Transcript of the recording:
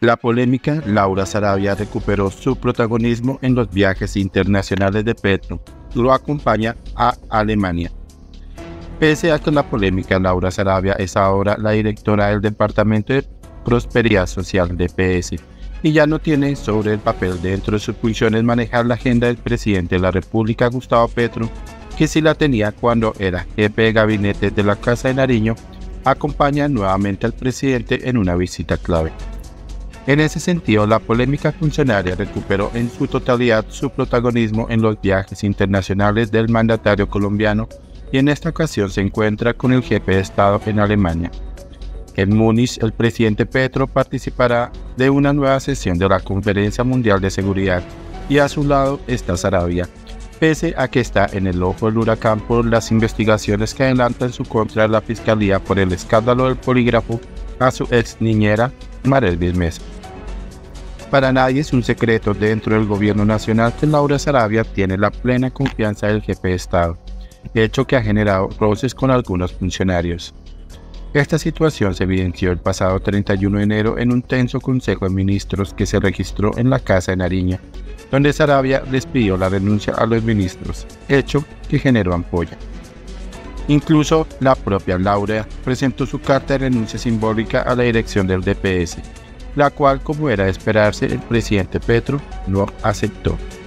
La polémica Laura Sarabia recuperó su protagonismo en los viajes internacionales de Petro. Lo acompaña a Alemania. Pese a que la polémica, Laura Sarabia es ahora la directora del Departamento de Prosperidad Social de PS y ya no tiene sobre el papel dentro de sus funciones manejar la agenda del presidente de la República, Gustavo Petro, que sí la tenía cuando era jefe de gabinete de la Casa de Nariño. Acompaña nuevamente al presidente en una visita clave. En ese sentido, la polémica funcionaria recuperó en su totalidad su protagonismo en los viajes internacionales del mandatario colombiano y en esta ocasión se encuentra con el jefe de Estado en Alemania. En Múnich, el presidente Petro participará de una nueva sesión de la Conferencia Mundial de Seguridad y a su lado está Sarabia, pese a que está en el ojo del huracán por las investigaciones que adelanta en su contra la Fiscalía por el escándalo del polígrafo a su ex niñera Marelvis Mesa. Para nadie es un secreto dentro del gobierno nacional que Laura Sarabia tiene la plena confianza del jefe de Estado, hecho que ha generado roces con algunos funcionarios. Esta situación se evidenció el pasado 31 de enero en un tenso Consejo de Ministros que se registró en la Casa de Nariño, donde Sarabia les pidió la renuncia a los ministros, hecho que generó ampolla. Incluso la propia Laura presentó su carta de renuncia simbólica a la dirección del DPS, la cual, como era de esperarse, el presidente Petro no aceptó.